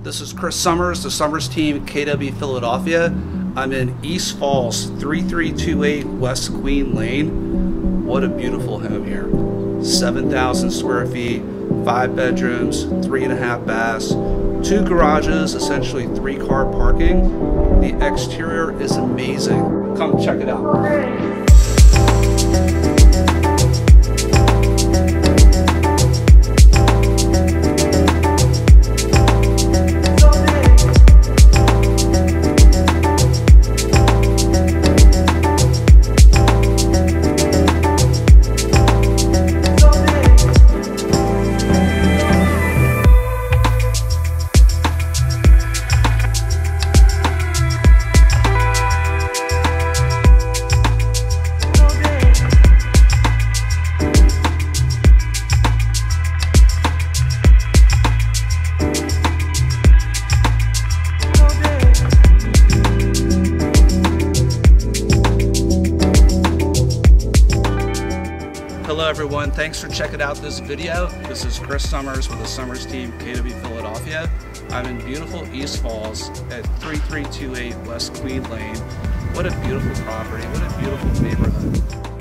This is Chris Summers, the Summers team, KW Philadelphia. I'm in East Falls, 3328 West Queen Lane. What a beautiful home here. 7,000 square feet, 5 bedrooms, 3.5 baths, 2 garages, essentially 3-car parking. The exterior is amazing. Come check it out. Hello everyone, thanks for checking out this video. This is Chris Summers with the Summers team, KW Philadelphia. I'm in beautiful East Falls at 3328 West Queen Lane. What a beautiful property, what a beautiful neighborhood.